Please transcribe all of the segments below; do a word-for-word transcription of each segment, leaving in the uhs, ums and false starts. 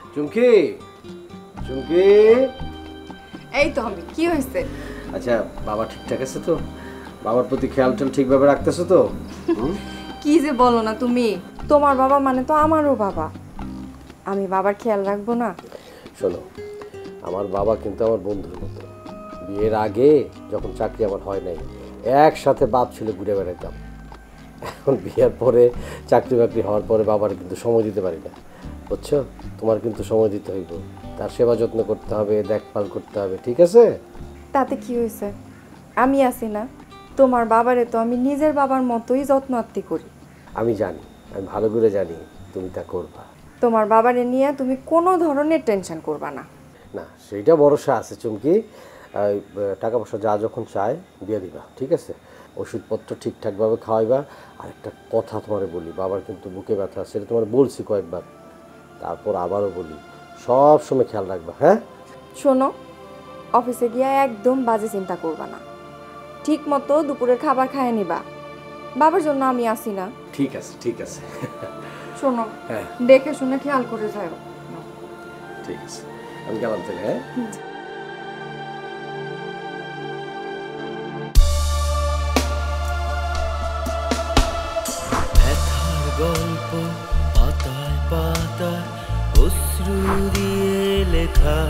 চুমকি চুমকি এই তো আমি কি হয়েছে? আচ্ছা বাবা ঠিকঠাক আছে তো? বাবার প্রতি খেয়াল টেল ঠিকভাবে রাখতেছো তো? কি যে বলো না তুমি, তোমার বাবা মানে তো আমারও বাবা, আমি বাবার খেয়াল রাখবো না? শোনো, আমার বাবা কিন্তু আমার বন্ধুর মতো। বিয়ের আগে যখন চাকরি আমার হয় নাই, একসাথে বাপ ছেলে ঘুরে বেড়াতাম। এখন বিয়ের পরে চাকরি বাকরি হওয়ার পরে বাবার কিন্তু সময় দিতে পারি না, বুঝছো? তোমার কিন্তু সময় দিতে হইব, তার সেবা যত্ন করতে হবে, দেখভাল করতে হবে, ঠিক আছে? তাতে কি হয়েছে, আমি আছি না? তোমার বাবারে তো আমি নিজের বাবার মতোই যত্ন আত্তি করি। আমি জানি, আমি ভালো করে জানি তুমি তা করবা। তোমার বাবারে নিয়ে তুমি কোনো ধরনের টেনশন করবা না। না সেইটা ভরসা আছে চুমকি, টাকা পয়সা যা যখন চায় দিয়ে দিবা, ঠিক আছে? ওষুধপত্র ঠিকঠাকভাবে খাওয়াইবা। আর একটা কথা তোমারে বলি, বাবার কিন্তু বুকে ব্যথা, সেটা তোমার বলছি কয়েকবার, তারপর আবারও বলি, সব সময় খেয়াল রাখবা। হ্যাঁ শোনো, অফিসে গিয়ে একদম বাজে চিন্তা করবা না, ঠিক মতো দুপুরের খাবার খায় নিবা, বাবার জন্য আমি আসি না। ঠিক আছে ঠিক আছে। শোনো, হ্যাঁ দেখে শুনে খেয়াল করে যাও। ঠিক আছে, আমি গেলাম তাহলে। হ্যাঁ গল্প পাতায় পাতায় অশ্রু দিয়ে লেখা,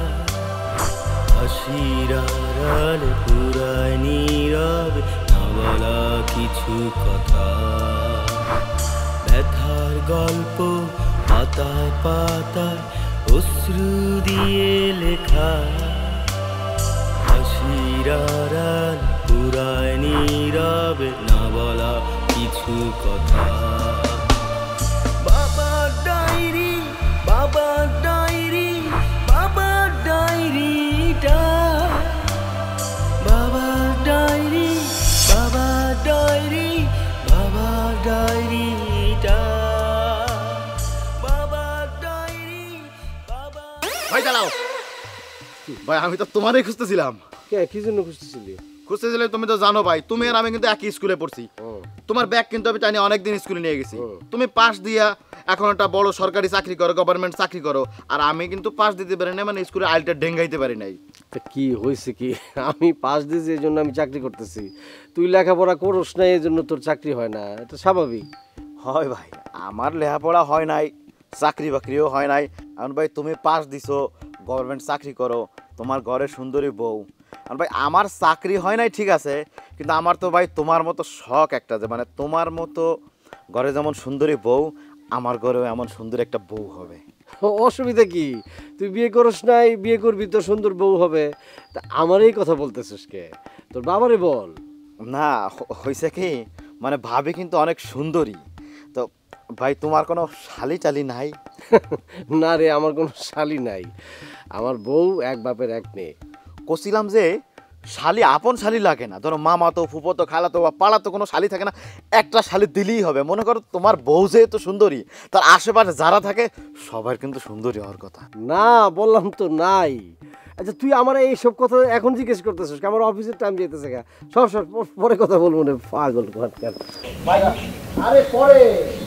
হাসির আড়ালে পুরায় নীরবে না বলা কিছু কথা। ব্যথার গল্প পাতায় পাতায় অশ্রু দিয়ে লেখা, হাসির আড়ালে পুরায় নীরবে না বলা কিছু কথা। বাবার ডায়েরি, বাবার ডায়েরি, বাবার ডায়েরিটা, বাবার ডায়েরি, বাবার ডায়েরি, বাবার ডায়েরিটা, বাবার ডায়েরি, বাবা। ভাই দাঁড়াও ভাই, আমি তো তোমারই খুঁজতেছিলাম। কে কি জন্য খুঁজতেছিলি? খুঁজতেছিলে তুমি তো জানো ভাই, তুমি আর আমি কিন্তু একই স্কুলে পড়ছি। তোমার ব্যাগ কিন্তু আমি টানি অনেকদিন স্কুলে নিয়ে গেছি। তুমি পাস দিয়া এখন একটা বড় সরকারি চাকরি করো, গভর্নমেন্ট চাকরি করো, আর আমি কিন্তু পাস দিতে পারি না, মানে স্কুলে আইলটা ডেঙ্গাইতে পারি নাই। তা কি হয়েছে কি? আমি পাস দিয়েছি এই জন্য আমি চাকরি করতেছি, তুই লেখাপড়া করস না এই জন্য তোর চাকরি হয় না, এটা স্বাভাবিক। হয় ভাই, আমার লেখাপড়া হয় নাই, চাকরি বাকরিও হয় নাই। এখন ভাই তুমি পাস দিছো, গভর্নমেন্ট চাকরি করো, তোমার ঘরে সুন্দরী বউ। আর ভাই আমার চাকরি হয় নাই ঠিক আছে, কিন্তু আমার তো ভাই তোমার মতো শখ একটা, যে মানে তোমার মতো ঘরে যেমন সুন্দরী বউ, আমার ঘরেও এমন সুন্দর একটা বউ হবে। অসুবিধা কি? তুই বিয়ে করস নাই, বিয়ে করবি, তোর সুন্দর বউ হবে। তা আমার এই কথা বলতেছিস কে? তোর বাবারে বল। না হয়েছে কি, মানে ভাবি কিন্তু অনেক সুন্দরী, তো ভাই তোমার কোনো শালি টালি নাই? না রে, আমার কোনো শালি নাই, আমার বউ এক বাপের এক মেয়ে। কছিলাম যে শালি আপন শালি লাগে না, ধরো মামা তো, ফুপো তো, খালা তো বা পাড়া তো কোনো শালি থাকে না, একটা শালি দিলেই হবে। মনে করো তোমার বউ যেহেতু সুন্দরী, তার আশেপাশে যারা থাকে সবার কিন্তু সুন্দরী হওয়ার কথা। না বললাম তো নাই। আচ্ছা তুই আমার এইসব কথা এখন জিজ্ঞেস করতেছিস, আমার অফিসের টাইম যেতেছে, সব সব পরে কথা বলবো না, পাগল। আরে পরে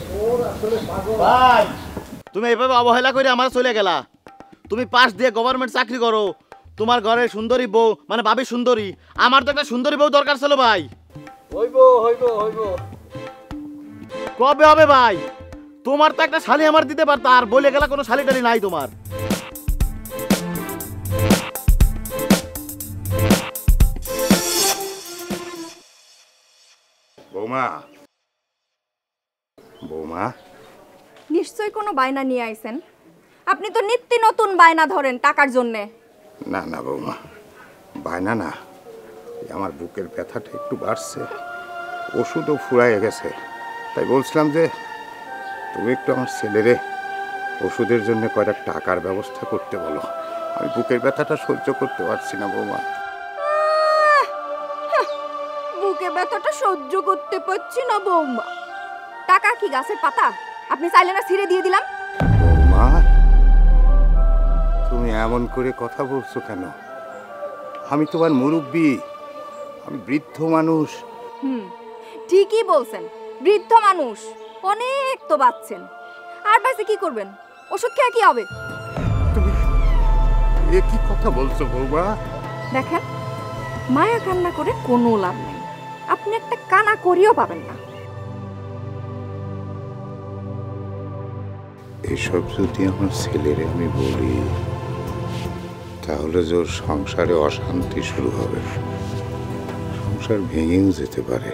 ভাই তুমি এইভাবে অবহেলা করে আমার চলে গেলা। তুমি পাশ দিয়ে গভর্নমেন্ট চাকরি করো, তোমার ঘরে সুন্দরী বউ, মানে ভাবি সুন্দরী, আমার তো একটা সুন্দরী বউ দরকার ছিল ভাই। হইব হইব হইব। কবে হবে ভাই? তোমার তো একটা শালি আমার দিতে পারতা, আর বলে গেলা কোনো শালি টালি নাই তোমার। বৌমা, বৌমা, নিশ্চয়ই কোনো বায়না নিয়ে আইছেন, আপনি তো নিত্য নতুন বায়না ধরেন টাকার জন্যে। না না বৌমা, বায়না না, আমার বুকের ব্যথাটা একটু বাড়ছে, ওষুধও ফুরাইয়ে গেছে, তাই বলছিলাম যে তুমি একটু আমার ছেলেরে ওষুধের জন্য কয়টা টাকার ব্যবস্থা করতে বলো, আমি বুকের ব্যথাটা সহ্য করতে পারছি না বৌমা। বুকে ব্যথাটা সহ্য করতে পারছি না বৌমা? টাকা কি গাছের পাতা? আপনি চাইলে না ছিঁড়ে দিয়ে দিলাম। বৌমা তুমি এমন করে কথা বলছো কেন? আমি তোমার মুরব্বী, আমি বৃদ্ধ মানুষ। হুম, ঠিকই বলছেন, বৃদ্ধ মানুষ, অনেক তো বাঁচছেন, আর বাঁচে কি করবেন? ওষুধ খেয়ে কি হবে? এ কি কথা বলছো বৌমা? দেখেন, মায়া কান্না করে কোনো লাভ নেই, আপনি একটা কানা করিও পাবেন না। এসব যদি আমার ছেলেরে আমি বলি, তাহলে যে ওর সংসারে অশান্তি শুরু হবে, সংসার ভেঙেও যেতে পারে।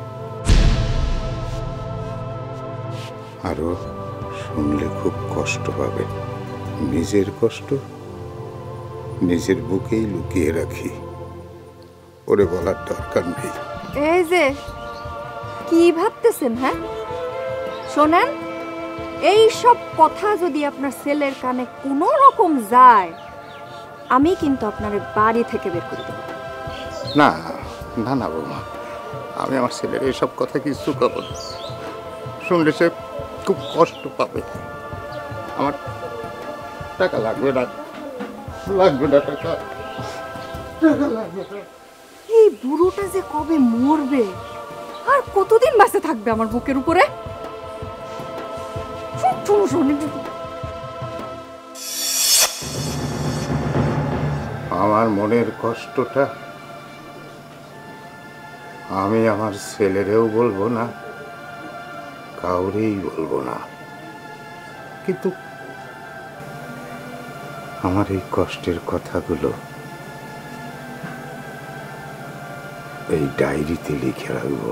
আরো শুনলে খুব কষ্ট পাবে। নিজের কষ্ট নিজের বুকেই লুকিয়ে রাখি, ওরে বলার দরকার নেই। এই যে কি ভাবতেছেন? হ্যাঁ শোনেন, এই সব কথা যদি আপনার ছেলের কানে কোনো রকম যায়, আমি কিন্তু আপনার বাড়ি থেকে বের করে দেব। না না না বৌমা, আমি আমার ছেলের এসব কথা কিছু করব না। শুনলে সে খুব কষ্ট পাবে। আমার টাকা লাগবে না, লাগবে না টাকা, টাকা লাগবে না। এই বুড়োটা যে কবে মরবে আর কতদিন বাঁচে থাকবে আমার বুকের উপরে? শোনো, শোনো, আমার মনের কষ্টটা আমি আমার ছেলেরেও বলবো না, কাউরেই বলবো না। কিন্তু আমার এই কষ্টের কথাগুলো এই ডায়েরিতে লিখে রাখবো,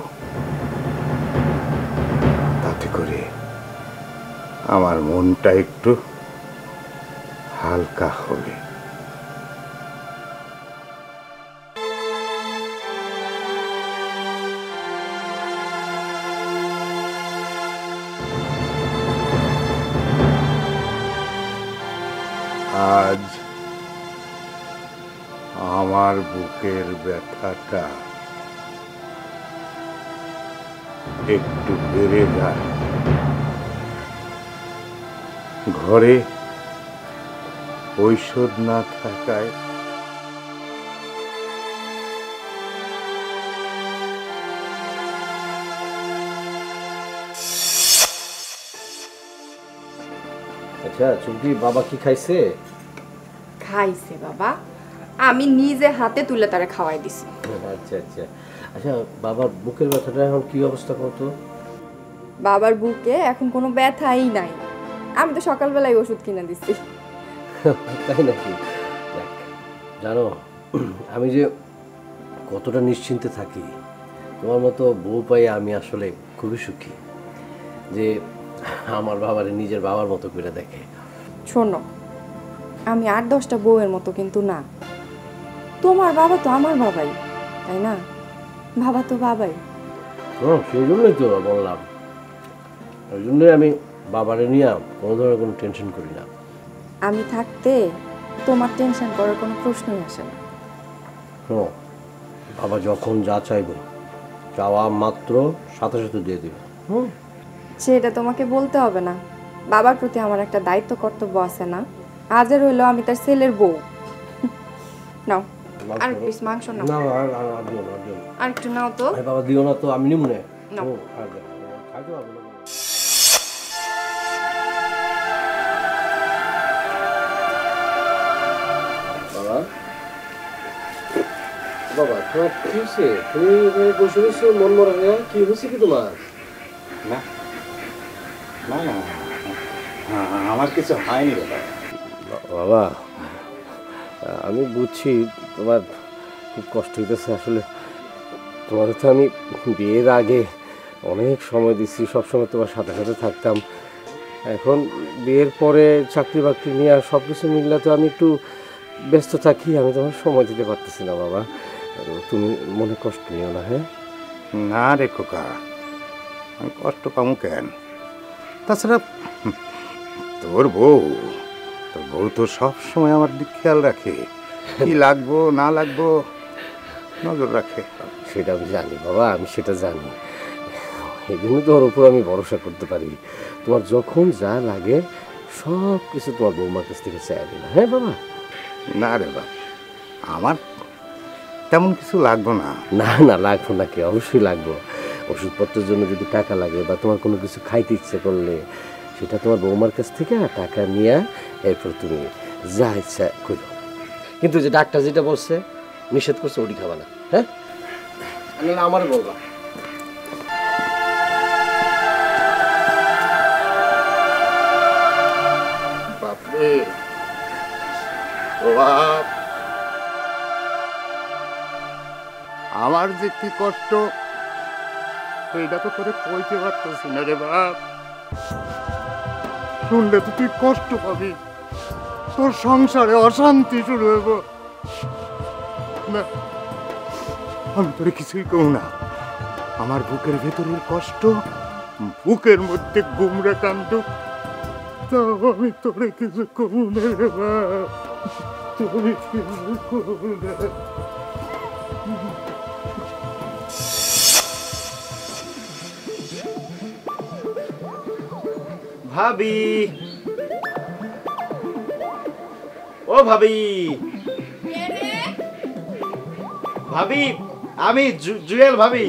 তাতে করে আমার মনটা একটু হালকা হবে। আজ আমার বুকের ব্যথাটা একটু বেড়ে যায়। ঘরে ঔষধ না থাকায় আচ্ছা চুমকি, বাবা কি খাইছে? খাইছে বাবা, আমি নিজে হাতে তুলে তারে খাওয়াই দিছি। আচ্ছা আচ্ছা আচ্ছা, বাবার বুকের ব্যথাটা এখন কি অবস্থা করতো? বাবার বুকে এখন কোনো ব্যথাই নাই, আমি তো সকালবেলায় ওষুধ কিনে দিচ্ছি। তাই নাকি? দেখ, জানো আমি যে কতটা নিশ্চিন্তে থাকি, তোমার মতো বউ পাই আমি আসলে খুবই সুখী যে আমার বাবারে নিজের বাবার মতো করে দেখে। শোনো, আমি আট দশটা বউয়ের মতো কিন্তু না, তোমার বাবা তো আমার বাবাই, তাই না? বাবা তো বাবাই। হ্যাঁ, সেই জন্যই তো বললাম, ওই জন্যই আমি বাবারে নিয়ে কোনো ধরনের কোনো টেনশন করি না। আমি থাকতে তোমার টেনশন করার কোনো প্রশ্নই আসে না। শোনো, বাবা যখন যা চাইবে, চাওয়া মাত্র সাথে সাথে দিয়ে দেবে। হুম, সেটা তোমাকে বলতে হবে না, বাবার প্রতি আমার একটা দায়িত্ব কর্তব্য আছে না? আজের হইলো আমি তার ছেলের বউ। নাও আর পিস মাংস নাও। না আর আর আর দিও না, আর দিও না। আর একটু নাও তো। আরে বাবা দিও না তো, আমি নিব না। নাও। ও, আর দাও, খাইতে পারবো না। বাবা, বাবা তোমার কি হয়েছে? তুমি এখানে বসে বসে মন মরা হয়ে, কি হয়েছে কি তোমার? না না না, আমার কিছু হয়নি রে বাবা। বাবা, আমি বুঝছি তোমার খুব কষ্ট হইতেছে। আসলে তোমার তো আমি বিয়ের আগে অনেক সময় দিচ্ছি, সবসময় তোমার সাথে সাথে থাকতাম। এখন বিয়ের পরে চাকরি বাকরি নিয়ে আর সব কিছু মিললে তো আমি একটু ব্যস্ত থাকি, আমি তোমার সময় দিতে পারতেছি না। বাবা, তুমি মনে কষ্ট নিও না। হ্যাঁ না রে খোকা, আমি কষ্ট পাবো কেন? তাছাড়া তোর বউ তোর বউ তো সবসময় আমার দিক খেয়াল রাখে, কি লাগবো না লাগবো নজর রাখে। সেটা আমি জানি বাবা, আমি সেটা জানি, এই জন্য তো ওর উপর আমি ভরসা করতে পারি। তোমার যখন যা লাগে সব কিছু তোমার বৌমার কাছ থেকে চাই না। হ্যাঁ বাবা? না রে বাবা, আমার তেমন কিছু লাগবো না। না না, লাগবো না কি, অবশ্যই লাগবো। ওষুধপত্রের জন্য যদি টাকা লাগে বা তোমার কোনো কিছু খাইতে ইচ্ছে করলে, সেটা তোমার বৌমার কাছ থেকে টাকা নিয়ে এরপর তুমি যা ইচ্ছা করো। কিন্তু যে ডাক্তার যেটা বলছে নিষেধ করছে ওটি খাবা না, হ্যাঁ? না আমার বলবা। বাপরে ও বাপ, আমার যে কি কষ্ট এইটা তো তোরে কইতে পারতেছি না রে বাপ। শুনলে তো তুই কষ্ট পাবি, তোর সংসারে অশান্তি শুরু হইব না। আমি তোরে কিছুই কম না, আমার বুকের ভেতরের কষ্ট বুকের মধ্যে গুমরে কান্দ, তাও আমি তোরে কিছু কম না রে বাপ, তুমি কিছু কম না। ভাবি, ও ভাবি, ভাবি আমি জু- জুয়েল ভাবি।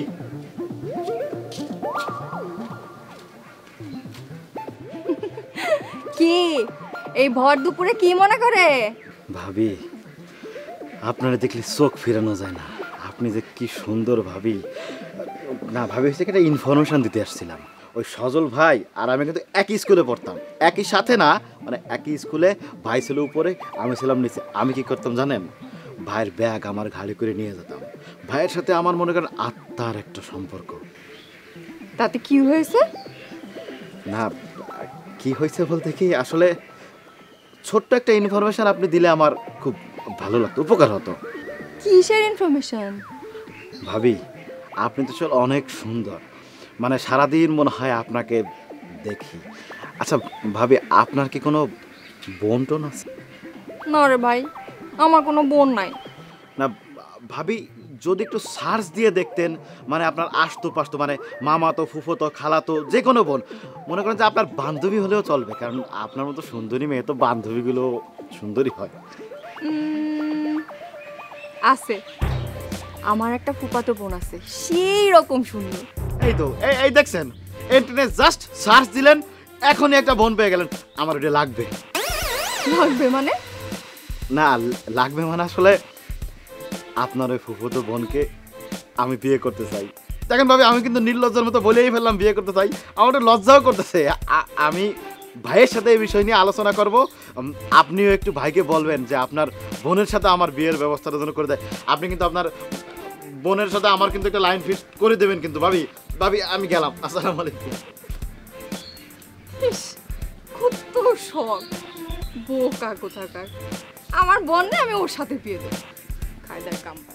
কি এই ভর দুপুরে কি মনে করে? ভাবি আপনারা দেখলে চোখ ফেরানো যায় না, আপনি যে কি সুন্দর ভাবি। না ভাবি হচ্ছে একটা ইনফরমেশন দিতে আসছিলাম। ওই সজল ভাই আর আমি কিন্তু একই স্কুলে পড়তাম, একই সাথে না, মানে একই স্কুলে। ভাই ছিল উপরে, আমি ছিলাম নিচে। আমি কি করতাম জানেন? ভাইয়ের ব্যাগ আমার গাড়ি করে নিয়ে যেতাম। ভাইয়ের সাথে আমার মনে করেন আত্মার একটা সম্পর্ক। তাতে কি হয়েছে? না কি হয়েছে বলতে কি, আসলে ছোট্ট একটা ইনফরমেশন আপনি দিলে আমার খুব ভালো লাগতো, উপকার হতো। কিসের ইনফরমেশন? ভাবি আপনি তো চল অনেক সুন্দর, মানে সারাদিন মনে হয় আপনাকে দেখি। আচ্ছা ভাবি, আপনার কি কোনো বোন টোন আছে? না রে ভাই, আমার কোনো বোন নাই। না ভাবি, যদি একটু সার্চ দিয়ে দেখতেন, মানে আপনার আস্তো পাস্তো, মানে মামা তো, ফুফো তো, খালা তো, যে কোনো বোন, মনে করেন যে আপনার বান্ধবী হলেও চলবে, কারণ আপনার মতো সুন্দরী মেয়ে তো বান্ধবীগুলো সুন্দরী হয়। উম, আছে, আমার একটা ফুফাতো বোন আছে, সেই রকম সুন্দর। এই তো এই এই দেখছেন, ইন্টারনেট জাস্ট সার্চ দিলেন, এখনই একটা বোন পেয়ে গেলেন। আমার ওটা লাগবে। লাগবে মানে? না লাগবে মানে আসলে আপনার ওই ফুফুতো বোনকে আমি বিয়ে করতে চাই। দেখেন ভাবি, আমি কিন্তু নির্লজ্জার মতো বলেই ফেললাম বিয়ে করতে চাই। আমার ওটা লজ্জাও করতেছে। আ- আমি ভাইয়ের সাথে এই বিষয় নিয়ে আলোচনা করব। উম, আপনিও একটু ভাইকে বলবেন যে আপনার বোনের সাথে আমার বিয়ের ব্যবস্থাটা যেন করে দেয়। আপনি কিন্তু আপনার বোনের সাথে আমার কিন্তু একটা লাইন ফিক্স করে দেবেন কিন্তু ভাবি। ভাবি আমি গেলাম, আসসালামু আলাইকুম। ইস, কত শখ, বোকা কোথাকার। আমার বোন না, আমি ওর সাথে বিয়ে দেব, কায়দার কাম পারে।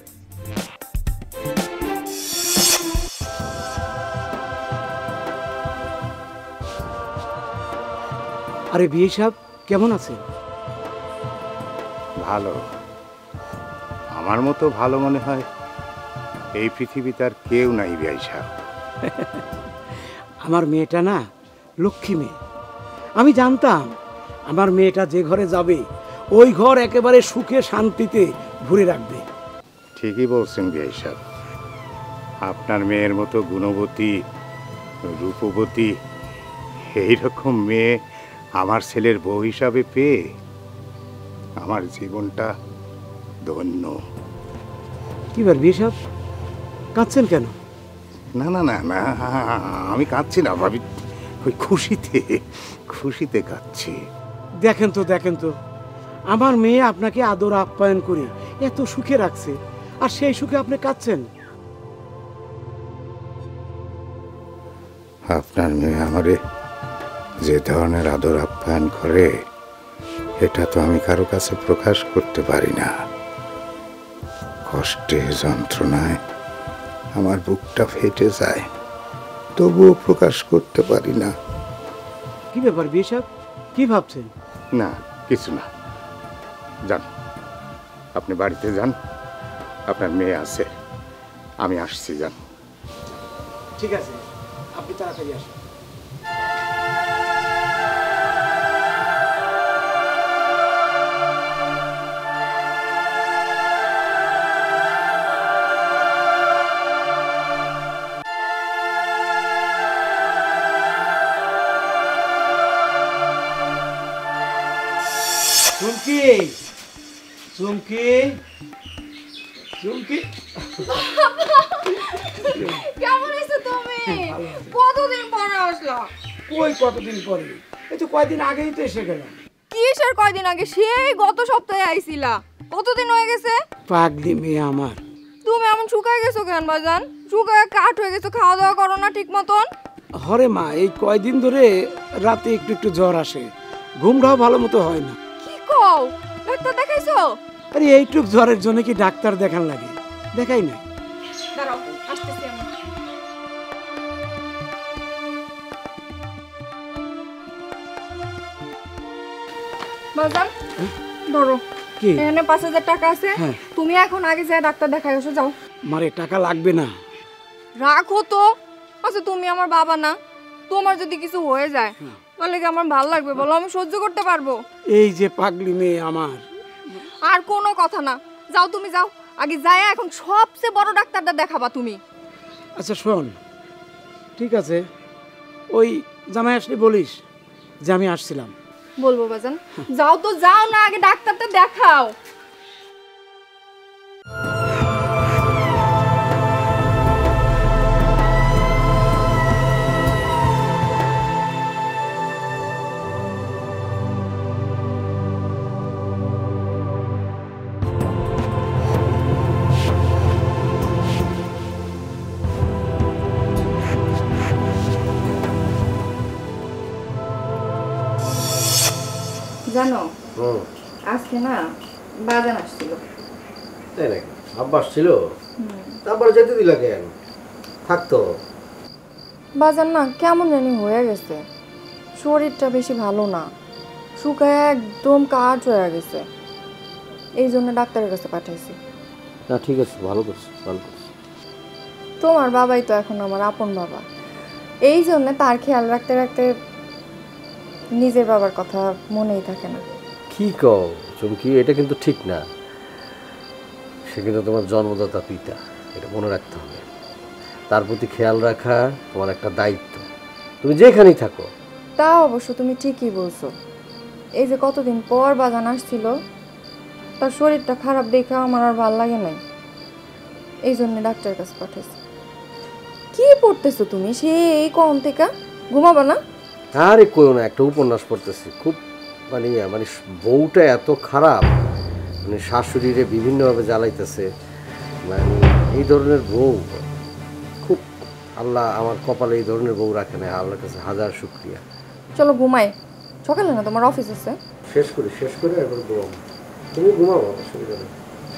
আরে বিয়ে সাহেব কেমন আছেন? ভালো, আমার মতো ভালো মনে হয় এই পৃথিবীতে আর কেউ নাই ভাই সাহেব। আমার মেয়েটা না লক্ষ্মী মেয়ে। আমি জানতাম আমার মেয়েটা যে ঘরে যাবে ওই ঘর একেবারে সুখে শান্তিতে ভরে রাখবে। ঠিকই বলছেন ভাই সাহেব, আপনার মেয়ের মতো গুণবতী, রূপবতী এইরকম মেয়ে আমার ছেলের বউ হিসাবে পেয়ে আমার জীবনটা ধন্য। কি বার বিয়ে সাহেব, কাঁদছেন কেন? না না না না, আমি কাঁদছি না ভাবি, ওই খুশিতে খুশিতে কাঁদছি। দেখেন তো দেখেন তো, আমার মেয়ে আপনাকে আদর আপ্যায়ন করে এত সুখে রাখছে, আর সেই সুখে আপনি কাঁদছেন। আপনার মেয়ে আমারে যে ধরনের আদর আপ্যায়ন করে এটা তো আমি কারো কাছে প্রকাশ করতে পারি না। কষ্টে যন্ত্রণায় আমার বুকটা ফেটে যায়, তবুও প্রকাশ করতে পারি না। কি ব্যাপার বিয়ে সাহেব, কি ভাবছেন? না কিছু না, যান আপনি বাড়িতে যান, আপনার মেয়ে আছে, আমি আসছি, যান। ঠিক আছে, আপনি তাড়াতাড়ি আসুন। চুমকি, চুমকি চুমকি কেমন আছো তুমি? কতদিন পরে আসলা? কই কতদিন পরে? এই তো কয়দিন আগেই তো এসে গেলাম। কিসের কয়দিন আগে? সেই গত সপ্তাহে আইছিলা। কতদিন হয়ে গেছে? পাগলি মেয়ে আমার। তুমি এমন শুকায় গেছো কেন বাজান? শুকায় কাঠ হয়ে গেছো, খাওয়া দাওয়া করো না ঠিক মতন? হরে মা, এই কয়দিন ধরে রাতে একটু একটু জ্বর আসে, ঘুমটাও ভালো মতো হয় না। কি কও? ডাক্তার দেখাইছো? আরে এইটুক জ্বরের জন্য কি ডাক্তার দেখান লাগে? দেখাই না। দাঁড়াও, আসতেছি আমি। বাজান ধরো, কি? এখানে পাঁচ হাজার টাকা আছে। হ্যাঁ। তুমি এখন আগে যা ডাক্তার দেখাই এসো, যাও। মারে টাকা লাগবে না। রাখো তো। আচ্ছা তুমি আমার বাবা না? তোমার যদি কিছু হয়ে যায় তাহলে কি আমার ভালো লাগবে বলো? আমি সহ্য করতে পারবো? এই যে পাগলি মেয়ে আমার। আর কোনো কথা না, যাও তুমি যাও। আগে যাই, এখন সবচেয়ে বড় ডাক্তারটা দেখাবা তুমি। আচ্ছা শোন, ঠিক আছে, ওই জামাই আসলে বলিস যে আমি আসছিলাম। বলবো বাজান। যাও তো যাও না, আগে ডাক্তারটা দেখাও। জানো হুম আজকে না বাজান আসছিল। তাই নাকি? আব্বা আসছিল? তারপরে যেতে দিলা কেন? থাকতো। বাজান না কেমন জানি হয়ে গেছে, শরীরটা বেশি ভালো না, শুকায় একদম কাঠ হয়ে গেছে। এই জন্য ডাক্তারের কাছে পাঠাইছি। না ঠিক আছে, ভালো করছো ভালো করছো। তোমার বাবাই তো এখন আমার আপন বাবা, এই জন্য তার খেয়াল রাখতে রাখতে নিজের বাবার কথা মনেই থাকে না। কি কও চুমকি, এটা কিন্তু ঠিক না। সে কিন্তু তোমার জন্মদাতা পিতা, এটা মনে রাখতে হবে। তার প্রতি খেয়াল রাখা তোমার একটা দায়িত্ব, তুমি যেখানেই থাকো। তা অবশ্য তুমি ঠিকই বলছো। এই যে কতদিন পর বাজান আসছিল, তার শরীরটা খারাপ দেখে আমার আর ভাল লাগে নাই, এই জন্য ডাক্তারের কাছে পাঠাইছি। কি পড়তেছো তুমি সেই কখন থেকে? ঘুমাবা না? আরে কইও না, একটা উপন্যাস পড়তেছি। খুব মানে মানে বউটা এত খারাপ, মানে শাশুড়িরে বিভিন্নভাবে জ্বালাইতেছে। মানে এই ধরনের বউ খুব, আল্লাহ আমার কপালে এই ধরনের বউ রাখে না। আল্লাহর কাছে হাজার শুকরিয়া। চলো ঘুমাই, সকালে না তোমার অফিস আছে। শেষ করি শেষ করে একবার ঘুমাবো। তুমি ঘুমাবো, অসুবিধা নেই।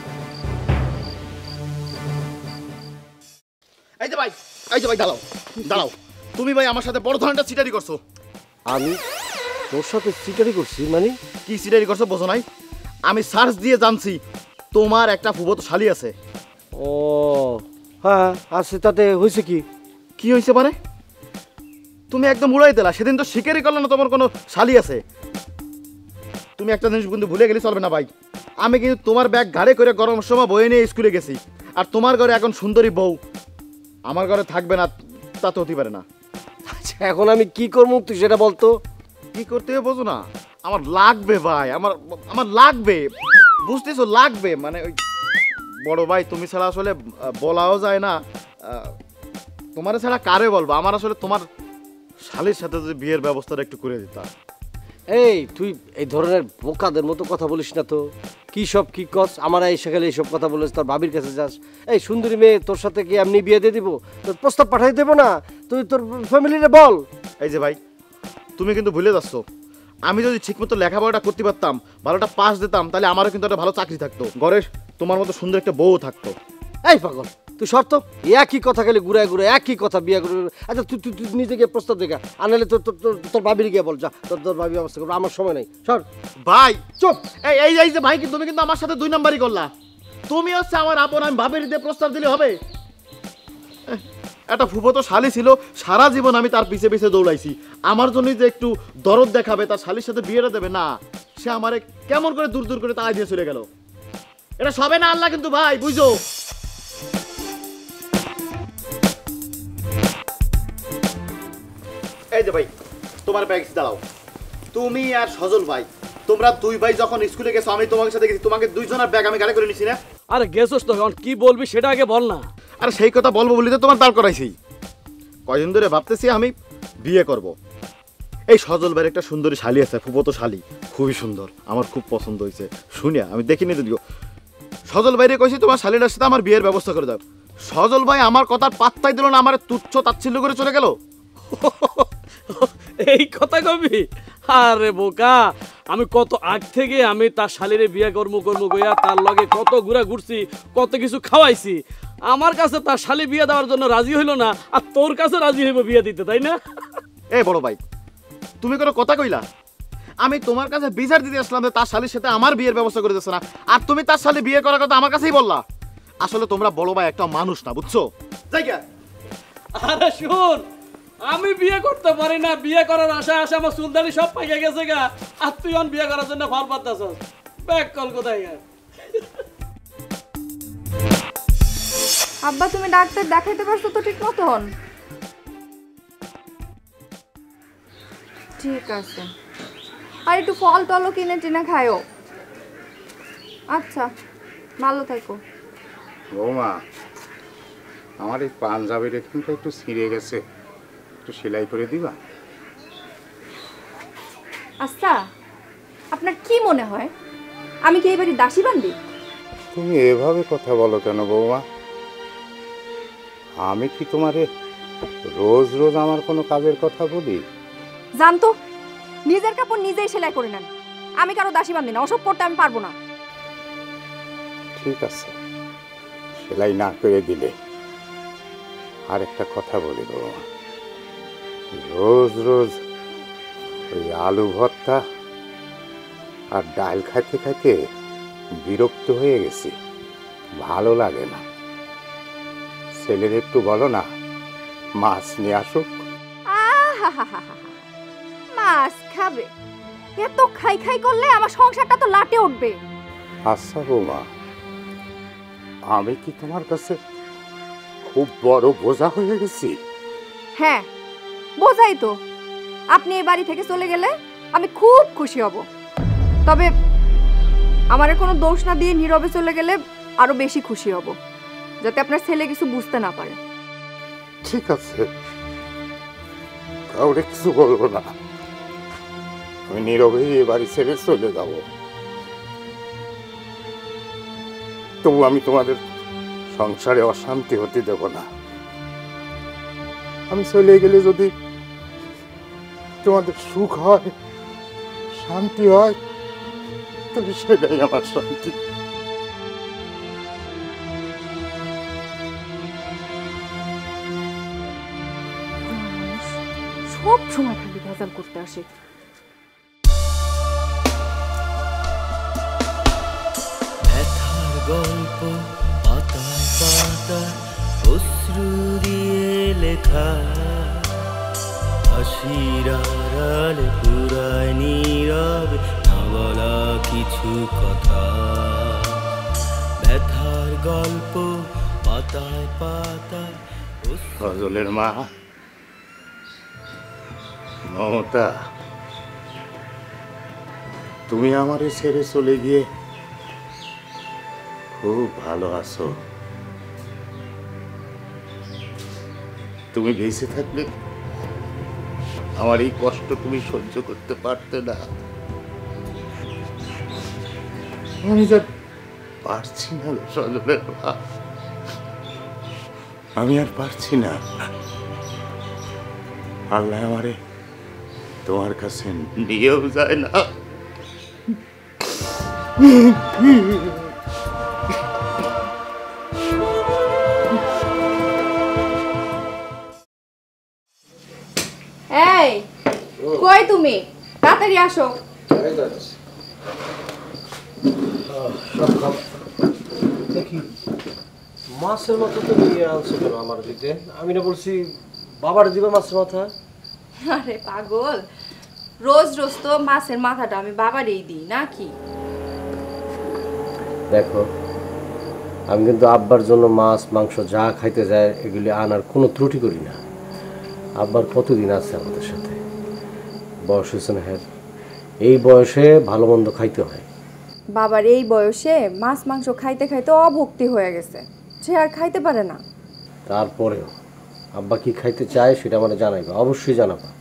এই যে ভাই, এই যে ভাই দাঁড়াও দাঁড়াও, তুমি ভাই আমার সাথে বড় ধরনের চিটারি করছো। আমি তোর সাথে চিটারি করছি? মানে কি চিটারি করছো বোঝো নাই? আমি সার্চ দিয়ে জানছি তোমার একটা ফুফতো শালি আছে। ও হ্যাঁ আছে, তাতে হয়েছে কি? কি হয়েছে মানে? তুমি একদম উড়াই দিলা। সেদিন তো স্বীকারই করলে না তোমার কোনো শালি আছে। তুমি একটা জিনিস কিন্তু ভুলে গেলে চলবে না ভাই। আমি কিন্তু তোমার ব্যাগ ঘাড়ে করে গরমের সময় বয়ে নিয়ে স্কুলে গেছি, আর তোমার ঘরে এখন সুন্দরী বউ আমার ঘরে থাকবে না, তা তো হতে পারে না। আচ্ছা এখন আমি কি করবো তুই সেটা বলতো। কি করতে হবে বোঝো না? আমার লাগবে ভাই, আমার আমার লাগবে, বুঝতেছো? লাগবে মানে ওই বড় ভাই তুমি ছাড়া আসলে আহ, বলাও যায় না। আহ, তোমার ছাড়া কারে বলবো? আমার আসলে তোমার শালির সাথে যদি বিয়ের ব্যবস্থাটা একটু করে দিতাম। এই তুই এই ধরনের বোকাদের মতো কথা বলিস না তো। কি সব কি কস? আমার এই সকালে এইসব কথা বলিস, তোর ভাবির কাছে যাস। এই সুন্দরী মেয়ে তোর সাথে কি এমনি বিয়ে দিয়ে দিব? তোর প্রস্তাব পাঠাই দেবো না? তুই তোর ফ্যামিলিরে বল। এই যে ভাই, তুমি কিন্তু ভুলে যাচ্ছ, আমি যদি ঠিকমতো লেখাপড়াটা করতে পারতাম, ভালোটা পাস দিতাম, তাহলে আমারও কিন্তু একটা ভালো চাকরি থাকতো, ঘরে তোমার মতো সুন্দর একটা বউ থাকতো। এই পাগল তুই শর্ত একই কথা গেলে ঘুরায় ঘুরে একই কথা বিয়ে করে। আচ্ছা তুই তুই তুই নিজে গিয়ে প্রস্তাব দেখা, আনালে তোর তোর তোর তোর ভাবির গিয়ে বল, যা তোর তোর ভাবি ব্যবস্থা করবো, আমার সময় নেই। সর ভাই চুপ। এই এই এই যে ভাই, কিন্তু তুমি কিন্তু আমার সাথে দুই নাম্বারই করলা। তুমি হচ্ছে আমার আপন, আমি ভাবের দিয়ে প্রস্তাব দিলে হবে? এহ, একটা ফুফতো শালি ছিল, সারা জীবন আমি তার পিছে পিছে দৌড়াইছি। আমার জন্যই যে একটু দরদ দেখাবে, তার শালির সাথে বিয়েটা দেবে না, সে আমারে কেমন করে দূর দূর করে তাই দিয়ে চলে গেল। এটা সবে না আল্লাহ কিন্তু ভাই, বুঝো? এই যে ভাই, তোমার ব্যাগ দাঁড়াও। তুমি আর সজল ভাই তোমরা দুই ভাই যখন স্কুলে গেছো আমি তোমার সাথে গেছি, তোমাকে দুইজনের ব্যাগ আমি গাড়ি করে নিছি না? আরে গেছস তো, এখন কি বলবি সেটা আগে বল না। আরে সেই কথা বলবো বলি তো তোমার দাঁড় করাইছি। কয়দিন ধরে ভাবতেছি আমি বিয়ে করব। এই সজল ভাইয়ের একটা সুন্দরী শালি আছে, ফুফতো শালি, খুবই সুন্দর, আমার খুব পছন্দ হয়েছে। শুনিয়া আমি দেখিনি যদিও, সজল ভাইরে কইছি তোমার শালিটার সাথে আমার বিয়ের ব্যবস্থা করে দাও। সজল ভাই আমার কথার পাত্তাই দিল না, আমার তুচ্ছ তাচ্ছিল্য করে চলে গেল। এই কথা কবি? আরে বোকা, আমি কত আগ থেকে আমি তার শালিরে বিয়ে কর্ম কর্ম গইয়া তার লগে কত ঘুরা ঘুরছি, কত কিছু খাওয়াইছি। আমার কাছে তার শালি বিয়ে দেওয়ার জন্য রাজি হইল না, আর তোর কাছে রাজি হইব বিয়ে দিতে, তাই না? এ বড় ভাই, তুমি কোনো কথা কইলা? আমি তোমার কাছে বিচার দিতে আসলাম যে তার শালির সাথে আমার বিয়ের ব্যবস্থা করে দিচ্ছে না, আর তুমি তার শালি বিয়ে করার কথা আমার কাছেই বললা। আসলে তোমরা বড় ভাই একটা মানুষ না, বুঝছো? জায়গা আরে শুন, আমি বিয়ে করতে পারি না, বিয়ে করার আশায় আশা আমার সুলতানি সব পাইয়া গেছে গা, আর তুই অন বিয়ে করার জন্য ফল পাতাছ। ব্যাক কল কোথায় গা? আব্বা তুমি ডাক্তার দেখাইতে পারছো তো ঠিক মতন? ঠিক আছে, আর একটু ফল টলও কিনে টিনে খায়ও। আচ্ছা, ভালো থাকো। বৌমা, আমার এই পাঞ্জাবির এখানটা একটু ছিঁড়ে গেছে, একটু সেলাই করে দিবা? আচ্ছা, আপনার কি মনে হয় আমি কি এবারে দাসী বান্দি? তুমি এভাবে কথা বলো কেন বৌমা? আমি কি তোমারে রোজ রোজ আমার কোনো কাজের কথা বলি? জানতো, নিজের কাপড় নিজেই সেলাই করে নেন। আমি কারো দাসী বান্দি না, ওসব করতে আমি পারবো না। ঠিক আছে, সেলাই না করে দিলে। আর একটা কথা বলি বৌমা, রোজ রোজ ওই আলু ভর্তা আর ডাল খাইতে খাইতে বিরক্ত হয়ে গেছি, ভালো লাগে না। ছেলের একটু বলো না মাছ নিয়ে আসুক। আহাহাহাহা, মাছ খাবে? এত খাই খাই করলে আমার সংসারটা তো লাটে উঠবে। আচ্ছা বৌমা, আমি কি তোমার কাছে খুব বড় বোঝা হয়ে গেছি? হ্যাঁ, বোঝাই তো। আপনি এই বাড়ি থেকে চলে গেলে আমি খুব খুশি হব, তবে আমারে কোনো দোষ না দিয়ে নীরবে চলে গেলে আরো বেশি খুশি হব, যাতে আপনার ছেলে কিছু বুঝতে না পারে। ঠিক আছে, কাউরে কিছু বলবো না, আমি নীরবে এ বাড়ি ছেড়ে চলে যাব। তবু আমি তোমাদের সংসারে অশান্তি হতে দেব না। আমি চলে গেলে যদি তোমাদের সুখ হয়, শান্তি হয়, তবে সেটাই আমার শান্তি। সব সময় খালি ভেজাল করতে আসে। ব্যথার গল্প পাতায় পাতায় অশ্রু দিয়ে লেখা, হাসির আড়ালে পুরায় নীরবে না বলা কিছু কথা। ব্যথার গল্প পাতায় পাতায় ফজলের মা মমতা, তুমি আমারে ছেড়ে চলে গিয়ে খুব ভালো আছো। তুমি বেঁচে থাকলে আমার এই কষ্ট তুমি সহ্য করতে পারতে না। আমি যা পারছি না সজলের মা, আমি আর পারছি না। আল্লাহ আমারে তোমার কাছে নিয়েও যায় না। এই কই তুমি? তাড়াতাড়ি আসো। মাছের মাথা তো নিয়ে আনছো কেন আমার দিতে? আমি না বলছি বাবার দিবে মাছের মাথা। আরে পাগল, রোজ রোজ তো মাছের মাথাটা আমি বাবারই দিই নাকি? দেখো, আমি কিন্তু আব্বার জন্য মাছ মাংস যা খাইতে যায় এগুলি আনার কোনো ত্রুটি করি না। আব্বার কতদিন আছে আমাদের সাথে, বয়স হয়েছে না, হ্যাঁ এই বয়সে ভালো মন্দ খাইতে হয়। বাবার এই বয়সে মাছ মাংস খাইতে খাইতে অভক্তি হয়ে গেছে, সে আর খাইতে পারে না। তারপরেও আব্বা কি খাইতে চায় সেটা মানে জানাইবা, অবশ্যই জানাবা।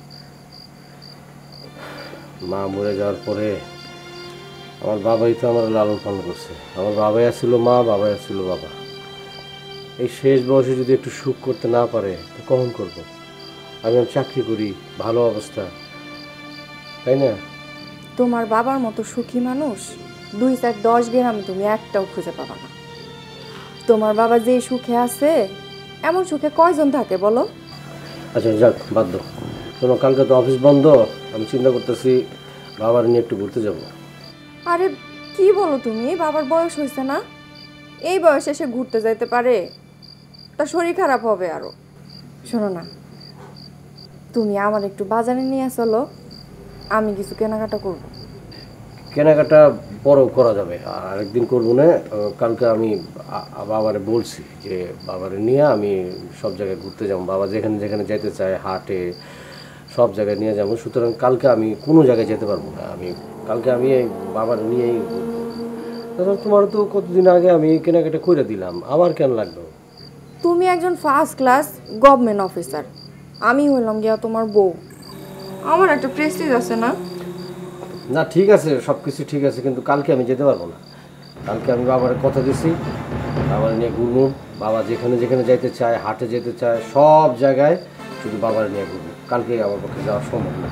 মা মরে যাওয়ার পরে আমার বাবাই তো আমার লালন পালন করছে। আমার বাবাই আসছিল মা, বাবাই আসছিল বাবা। এই শেষ বয়সে যদি একটু সুখ করতে না পারে তো কখন করবো? আমি চাকরি করি, ভালো অবস্থা, তাই না? তোমার বাবার মতো সুখী মানুষ দুই চার দশ গ্রামে তুমি একটাও খুঁজে পাবা না। তোমার বাবা যে সুখে আছে এমন সুখে কয়জন থাকে বলো? আচ্ছা যাক, বাদ দাও। শোনো, কালকে তো অফিস বন্ধ, আমি চিন্তা করতেছি বাবার নিয়ে একটু ঘুরতে যাব। আরে কি বলো তুমি, বাবার বয়স হয়েছে না? এই বয়সে সে ঘুরতে যাইতে পারে? তার শরীর খারাপ হবে আরো। শোনো না, তুমি আমার একটু বাজারে নিয়ে চলো, আমি কিছু কেনাকাটা করব। কেনাকাটা পরও করা যাবে, আর আরেকদিন করবো না। কালকে আমি বাবারে বলছি যে বাবারে নিয়ে আমি সব জায়গায় ঘুরতে যাবো। বাবা যেখানে যেখানে যেতে চায়, হাটে, সব জায়গায় নিয়ে যাবো। সুতরাং কালকে আমি কোনো জায়গায় যেতে পারবো না। আমি কালকে আমি এই বাবার নিয়েই ঘুরবো। তোমার তো কতদিন আগে আমি কেনাকাটা করে দিলাম, আবার কেন লাগবে? তুমি একজন ফার্স্ট ক্লাস গভর্নমেন্ট অফিসার, আমি হইলাম গিয়া তোমার বউ। আমার একটা প্রেস্টিজ আছে না? না ঠিক আছে, সব কিছু ঠিক আছে, কিন্তু কালকে আমি যেতে পারবো না। কালকে আমি বাবার কথা দিছি, বাবার নিয়ে ঘুরবো। বাবা যেখানে যেখানে যাইতে চায়, হাটে যেতে চায়, সব জায়গায় শুধু বাবার নিয়ে ঘুরবো। কালকে আমার পক্ষে যাওয়া সম্ভব না।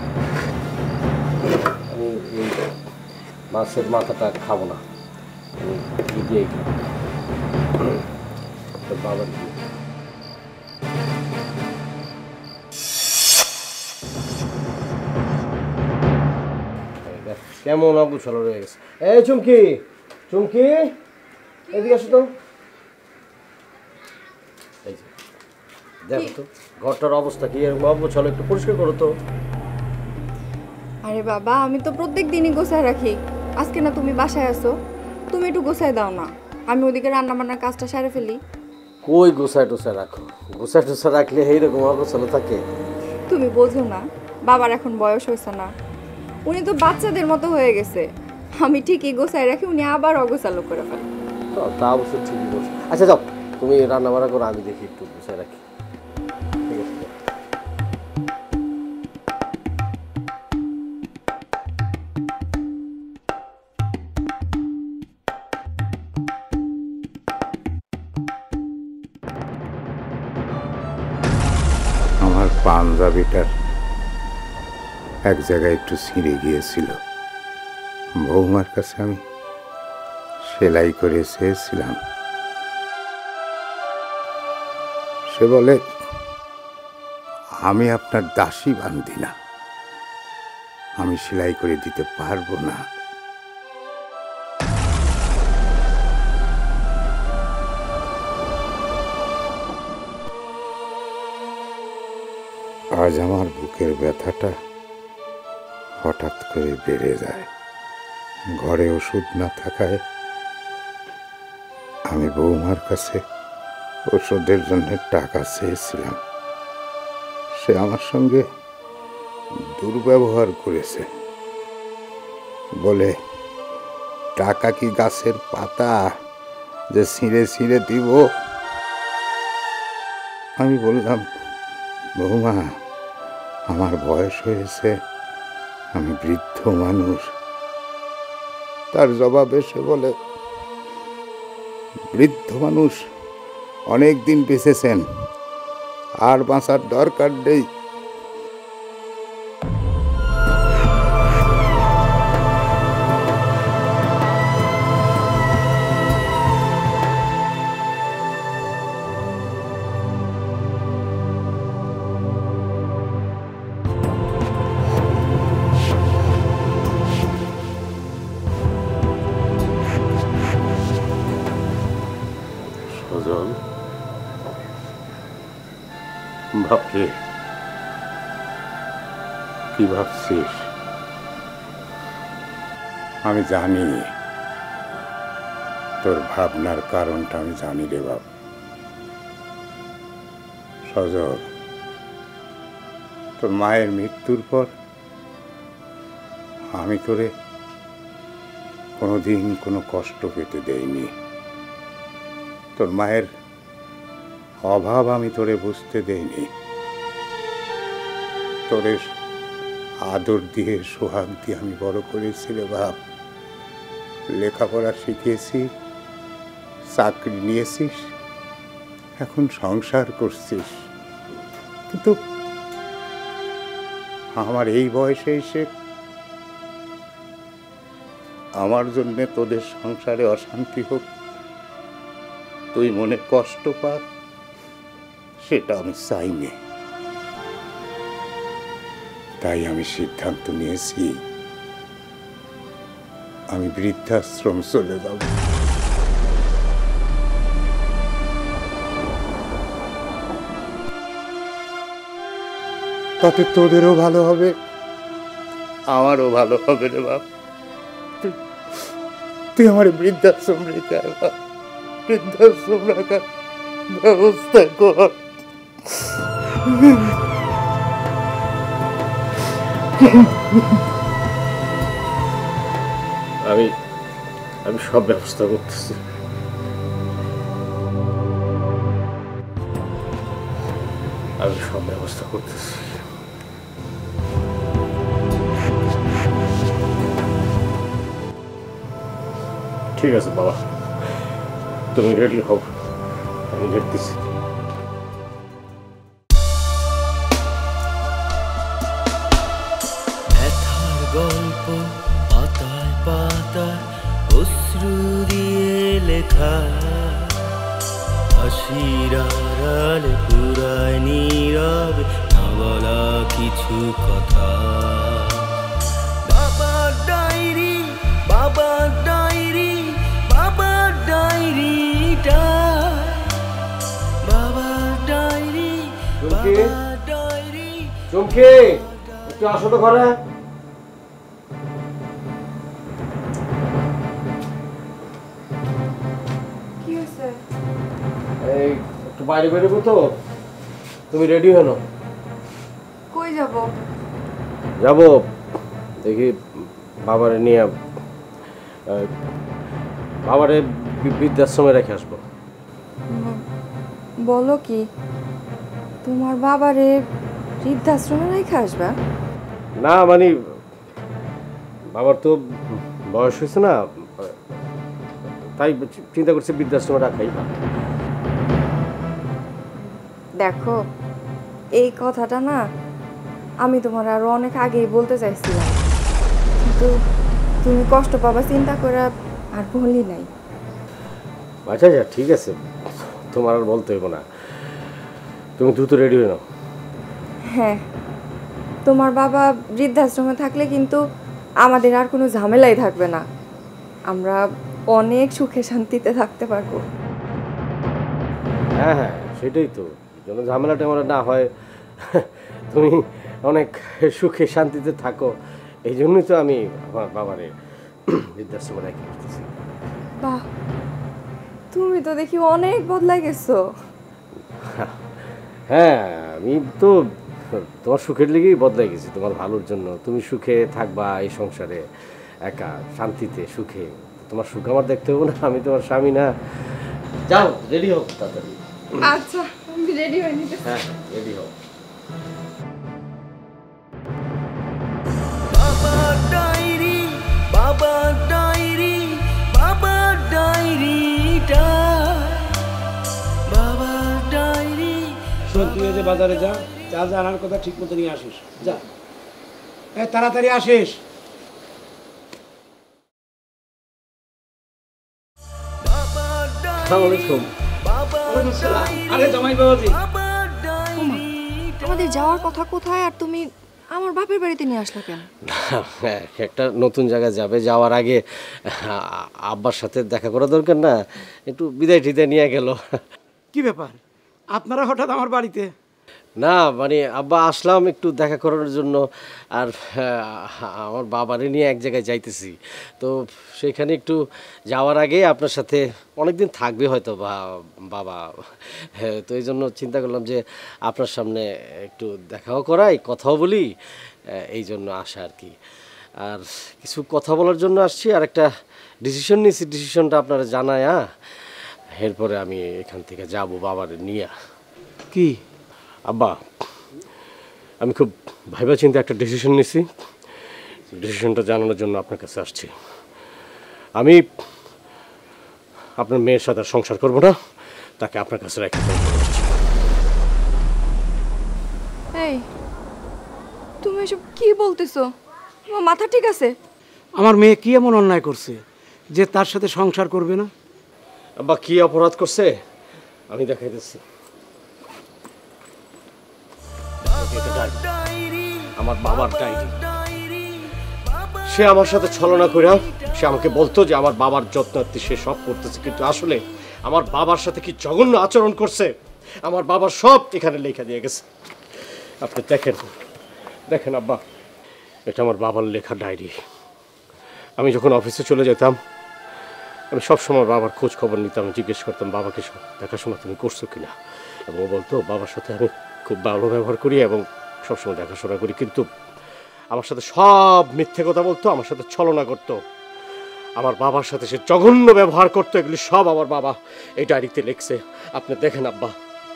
আমি এই মাছের মাথাটা খাবো না, আমি ঘি দিয়েই খাবো। তো বাবার কি কেমন অগুছালো রয়ে গেছে। এই চুমকি, চুমকি এদিকে আসো তো। এই যে দেখো তো ঘরটার অবস্থা কি, এরকম অগুছালো, একটু পরিষ্কার করো তো। আরে বাবা, আমি তো প্রত্যেক দিনই গোছায় রাখি। আজকে না তুমি বাসায় আসো, তুমি একটু গোছায় দাও না, আমি ওদিকে রান্না বান্নার কাজটা সারে ফেলি। কই গোছায় টোছায় রাখো? গোছায় টোছায় রাখলে এইরকম অগোছালো থাকে? তুমি বোঝো না, বাবার এখন বয়স হয়েছে না, উনি তো বাচ্চাদের মতো হয়ে গেছে। আমি ঠিকই গোছায় রাখি, উনি আবার অগোছালো করে ফেলে। তা অবশ্য ঠিকই বলছো। আচ্ছা যাও, তুমি রান্না বান্না করো, আমি দেখি একটু গোছায় রাখি। ঠিক আছে। আমার পাঞ্জাবিটার এক জায়গায় একটু ছিঁড়ে গিয়েছিল, বৌমার কাছে আমি সেলাই করে চেয়েছিলাম। সে বলে আমি আপনার দাসী বান্ধি না, আমি সেলাই করে দিতে পারবো না। আজ আমার বুকের ব্যথাটা হঠাৎ করে বেড়ে যায়। ঘরে ওষুধ না থাকায় আমি বৌমার কাছে ওষুধের জন্য টাকা চেয়েছিলাম। সে আমার সঙ্গে দুর্ব্যবহার করেছে, বলে টাকা কি গাছের পাতা যে ছিঁড়ে ছিঁড়ে দিব? আমি বললাম, বৌমা আমার বয়স হয়েছে, আমি বৃদ্ধ মানুষ। তার জবাবে সে বলে, বৃদ্ধ মানুষ অনেক দিন বেঁচেছেন, আর বাঁচার দরকার নেই। সজল, ভাবছি কি ভাবছিস? আমি জানি তোর ভাবনার কারণটা, আমি জানি রে বাপ। সজল, তোর মায়ের মৃত্যুর পর আমি তোরে কোনোদিন কোনো কষ্ট পেতে দেইনি। তোর মায়ের অভাব আমি তোরে বুঝতে দেইনি। তোরে আদর দিয়ে সোহাগ দিয়ে আমি বড় করেছি রে বাপ। লেখাপড়া শিখিয়েছি, চাকরি নিয়েছিস, এখন সংসার করছিস। কিন্তু আমার এই বয়সে এসে আমার জন্যে তোদের সংসারে অশান্তি হোক, তুই মনে কষ্ট পা, সেটা আমি চাইনি। তাই আমি সিদ্ধান্ত নিয়েছি আমি বৃদ্ধাশ্রম চলে যাব। তাতে তোদেরও ভালো হবে, আমারও ভালো হবে রে বাপ। তুই- তুই আমার বৃদ্ধাশ্রম রেখে আয় বাপ, বৃদ্ধাশ্রম রাখার ব্যবস্থা কর। আমি আমি সব ব্যবস্থা করতেছি। আমি সব ব্যবস্থা করতেছি। ঠিক আছে বাবা, তুমি রেডি হও, আমি দেখতেছি। ব্যথার গল্প পাতায় পাতায় অশ্রু দিয়ে লেখা, হাসির আড়ালে পুরায় নীরবে না বলা কিছু কথা। বাবার ডায়েরি, বাবার ডায়েরি, বাবার ডায়েরিটা, বাবার ডায়েরি, বাবার ডায়েরি। চুমকি, একটু আসো তো ঘরে। কি হয়েছে? এই একটু বাইরে বেরোবো তো, তুমি রেডি হলো? কই যাব? যাবো দেখি বাবারে নিয়ে, আহ, বাবারে বি- বৃদ্ধাশ্রমে রেখে আসবো। বলো কি, তোমার বাবারে বৃদ্ধাশ্রমে রেখে আসবা? না মানে বাবার তো বয়স হয়েছে না, তাই চিন্তা করছি বৃদ্ধাশ্রমে রাখাই ভালো। দেখো, এই কথাটা না আমি তোমার আরো অনেক আগেই বলতে চাইছিলাম, কিন্তু তুমি কষ্ট পাবা চিন্তা করে আর বলি নাই। আচ্ছা আচ্ছা ঠিক আছে, তোমার আর বলতে হইব না, তুমি দ্রুত রেডি হয়ে নাও। হ্যাঁ, তোমার বাবা বৃদ্ধাশ্রমে থাকলে কিন্তু আমাদের আর কোনো ঝামেলাই থাকবে না, আমরা অনেক সুখে শান্তিতে থাকতে পারবো। হ্যাঁ হ্যাঁ সেটাই তো, যেন ঝামেলা টামেলা না হয়, তুমি অনেক সুখে শান্তিতে থাকো, এই জন্যই তো আমি আমার বাবারে বৃদ্ধাশ্রমে রেখে আসতেছি। বাহ, তুমি তো দেখি অনেক বদলাই গেছো। হ্যাঁ আমি তো তোমার সুখের লেগেই বদলাই গেছি, তোমার ভালোর জন্য। তুমি সুখে থাকবা এই সংসারে, একা শান্তিতে সুখে, তোমার সুখ আমার দেখতে হবে না? আমি তোমার স্বামী না? যাও রেডি হোক তাড়াতাড়ি। আচ্ছা, আমি রেডি হয়ে নিতে। হ্যাঁ রেডি হোক। বাবার ডায়েরি, বাবার ডায়েরি, বাবার ডায়েরিটা, বাবার ডায়েরি। শোন, তুই যে বাজারে যা, যা যা আনার কথা ঠিক মতো নিয়ে আসিস, যা। এ তাড়াতাড়ি আসিস। আসসালামু আলাইকুম। আরে জামাই বাবাজি, আমাদের যাওয়ার কথা কোথায়, আর তুমি আমার বাপের বাড়িতে নিয়ে আসলা কেন? হ্যাঁ, একটা নতুন জায়গায় যাবে, যাওয়ার আগে আ- আব্বার সাথে দেখা করা দরকার না, একটু বিদায় টিদায় নিয়ে গেল। কি ব্যাপার আপনারা হঠাৎ আমার বাড়িতে? না মানে আব্বা আসলাম একটু দেখা করার জন্য, আর আমার বাবারে নিয়ে এক জায়গায় যাইতেছি, তো সেখানে একটু যাওয়ার আগে আপনার সাথে অনেকদিন থাকবে হয়তো বা বাবা, হ্যাঁ, তো এই জন্য চিন্তা করলাম যে আপনার সামনে একটু দেখাও করাই, কথাও বলি, এই জন্য আসা আর কি। আর কিছু কথা বলার জন্য আসছি, আর একটা ডিসিশন নিয়েছি, ডিসিশনটা আপনারা জানায়। হ্যাঁ, এরপরে আমি এখান থেকে যাব বাবার নিয়ে। কি আব্বা, আমি খুব ভাইবা চিন্তা একটা ডিসিশন নিয়েছি, ডিসিশনটা জানানোর জন্য আপনার কাছে আসছি। আমি আপনার মেয়ের সাথে আর সংসার করবো না, তাকে আপনার কাছে রেখে দেবো। এই তুমি এসব কি বলতেছো? তোমার মাথা ঠিক আছে? আমার মেয়ে কি এমন অন্যায় করছে যে তার সাথে সংসার করবে না? আব্বা, কি অপরাধ করছে আমি দেখাই দিচ্ছি। আমার বাবার ডায়েরি। সে আমার সাথে ছলনা করে সে আমাকে বলতো যে আমার বাবার যত্নার্থী সে সব করতেছে, কিন্তু আসলে আমার বাবার সাথে কি জঘন্য আচরণ করছে আমার বাবার সব এখানে লেখা দিয়ে গেছে। আপনি দেখেন, দেখেন আব্বা, এটা আমার বাবার লেখা ডায়েরি। আমি যখন অফিসে চলে যেতাম আমি সবসময় বাবার খোঁজ খবর নিতাম, জিজ্ঞেস করতাম বাবাকে দেখাশোনা তুমি করছো কিনা, এবং ও বলতো বাবার সাথে আমি খুব ভালো ব্যবহার করি এবং সবসময় দেখাশোনা করি, কিন্তু আমার সাথে সব মিথ্যে কথা বলতো, আমার সাথে ছলনা করতো, আমার বাবার সাথে সে জঘন্য ব্যবহার করতো। এগুলি সব আমার বাবা এই ডায়েরিতে লিখছে। আপনি দেখেন আব্বা।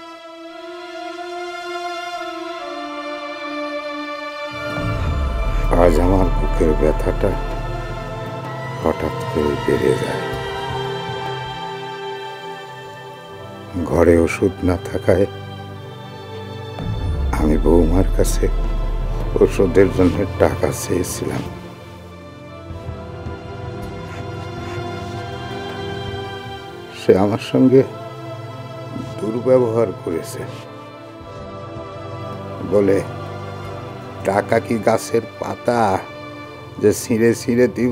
আজ আমার বুকের ব্যথাটা হঠাৎ করে বেড়ে যায়। ঘরে ওষুধ না থাকায় আমি বৌমার কাছে ওষুধের জন্য টাকা চেয়েছিলাম। সে আমার সঙ্গে দুর্ব্যবহার করেছে, বলে টাকা কি গাছের পাতা যে ছিঁড়ে ছিঁড়ে দিব?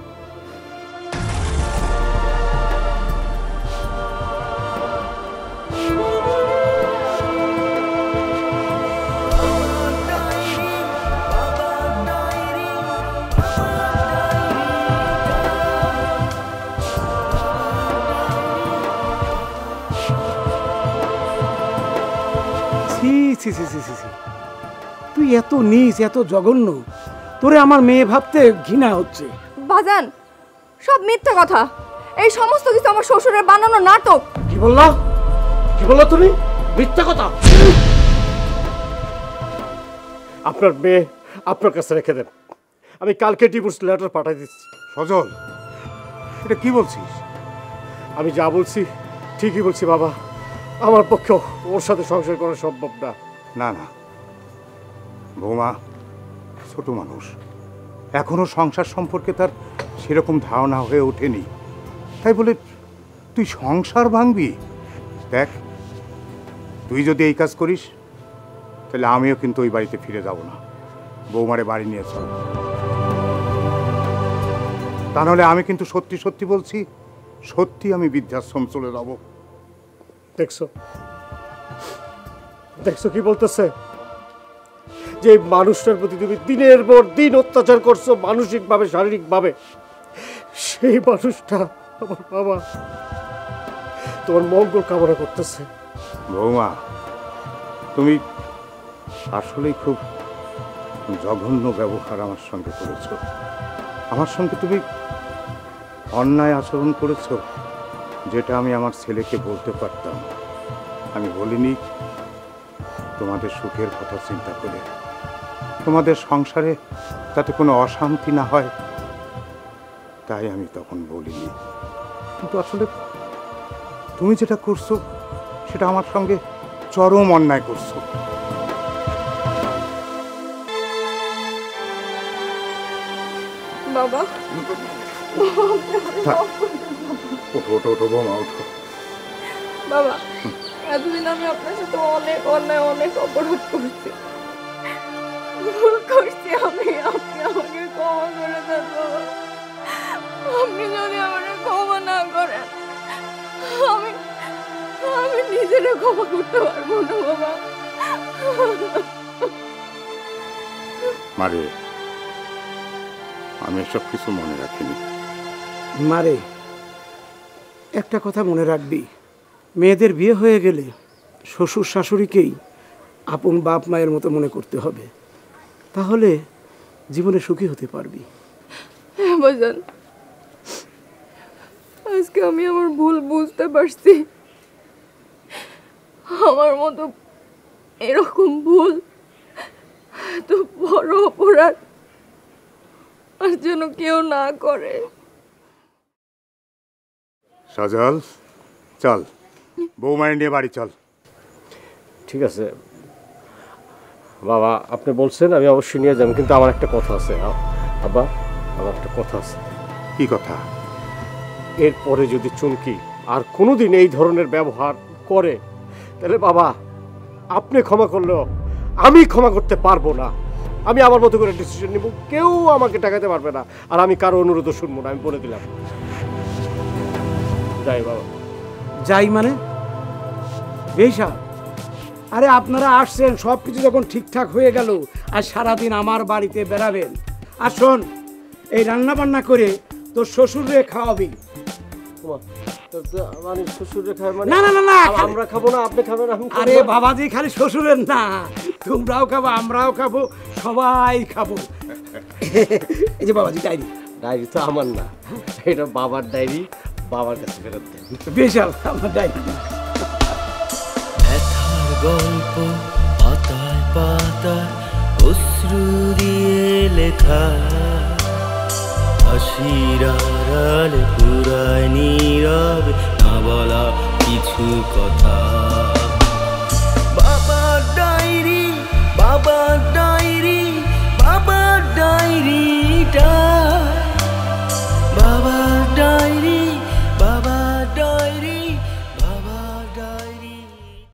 ছি ছি ছি ছি ছি ছি। তুই এত নীচ, এত জঘন্য, তোরে আমার মেয়ে ভাবতে ঘৃণা হচ্ছে। বাজান, সব মিথ্যা কথা। এই সমস্ত কিছু আমার শ্বশুরের বানানো নাটক। কি বললা? কি বললা তুমি? মিথ্যা কথা। আপনার মেয়ে আপনার কাছে রেখে দেন, আমি কালকে ডিভোর্স লেটার পাঠিয়ে দিচ্ছি। সজল, এটা কি বলছিস? আমি যা বলছি ঠিকই বলছি বাবা, আমার পক্ষে ওর সাথে সংসার করা সম্ভব না। না না বৌমা ছোট মানুষ, এখনো সংসার সম্পর্কে তার সেরকম ধারণা হয়ে ওঠেনি, তাই বলে তুই সংসার ভাঙবি? দেখ, তুই যদি এই কাজ করিস তাহলে আমিও কিন্তু ওই বাড়িতে ফিরে যাব না। বৌমারে বাড়ি নিয়ে চল, তা নাহলে আমি কিন্তু সত্যি সত্যি বলছি, সত্যি আমি বৃদ্ধাশ্রম চলে যাব। দেখছো দেখছো কি বলতেছে? যে মানুষটার প্রতি তুমি দিনের পর দিন অত্যাচার করছো মানসিক ভাবে, শারীরিক ভাবে, সেই মানুষটা আমার বাবা তোমার মঙ্গল কামনা করতেছে। বৌমা, তুমি আসলেই খুব জঘন্য ব্যবহার আমার সঙ্গে করেছো। আমার সঙ্গে তুমি অন্যায় আচরণ করেছো, যেটা আমি আমার ছেলেকে বলতে পারতাম। আমি বলিনি তোমাদের সুখের কথা চিন্তা করে, তোমাদের সংসারে যাতে কোনো অশান্তি না হয়, তাই আমি তখন বলিনি। কিন্তু আসলে তুমি যেটা করছো সেটা আমার সঙ্গে চরম অন্যায় করছো। বাবা, ওঠো ওঠো ওঠো বৌমা, ওঠো। বাবা, এতদিন আমি আপনার সাথে অনেক অন্যায়, অনেক অপরাধ করছি, ভুল করছি আমি। আপনি আমাকে ক্ষমা করে দেন বাবা। আপনি যদি আমাকে ক্ষমা না করেন, আমি আমি নিজেরও ক্ষমা করতে পারবো না বাবা। মারে, আমি এসব কিছু মনে রাখিনি। মারে, একটা কথা মনে রাখবি, মেয়েদের বিয়ে হয়ে গেলে শ্বশুর শাশুড়িকেই আপন বাপ মায়ের মতো মনে করতে হবে, তাহলে জীবনে সুখী হতে পারবি। হ্যাঁ বাজান, আজকে আমি আমার ভুল বুঝতে পারছি। আমার মতো এরকম ভুল তো বড় অপরাধ আর যেন কেউ না করে। সজল, চল বৌমায় নিয়ে বাড়ি চল। ঠিক আছে বাবা, আপনি বলছেন, আমি অবশ্যই নিয়ে যাবো, কিন্তু আমার একটা কথা আছে। আ- আব্বা, আমার একটা কথা আছে। কি কথা? এরপরে যদি চুমকি আর কোনোদিন এই ধরনের ব্যবহার করে, তাহলে বাবা আপনি ক্ষমা করলেও আমি ক্ষমা করতে পারবো না। আমি আমার মতো করে ডিসিশন নিব, কেউ আমাকে টাকাতে পারবে না, আর আমি কারো অনুরোধও শুনবো না, আমি বলে দিলাম। যাই বাবা। যাই মানে বেশা, আরে আপনারা আসছেন, সব কিছু যখন ঠিকঠাক হয়ে গেল, আর সারাদিন আমার বাড়িতে বেড়াবেন। আর শোন, এই রান্না বান্না করে তোর শ্বশুরে খাওয়াবি। মানে শ্বশুরে খায় মানে? না না না না, আমরা খাবো না, আপনি খাবেন? আমি খাবো আরে না? বাবাজি, খালি শ্বশুরের না, তোমরাও খাবো, আমরাও খাবো, সবাই খাবো। এই যে বাবাজি ডায়েরি। ডায়েরি তো আমার না, এটা বাবার ডায়েরি, বাবার কাছে ফেরত দেন। বিশাল আমার ডায়েরি। ব্যথার গল্প পাতায় পাতায় অশ্রু দিয়ে লেখা, হাসির আড়ালে পুরায় নীরবে না বলা কিছু কথা।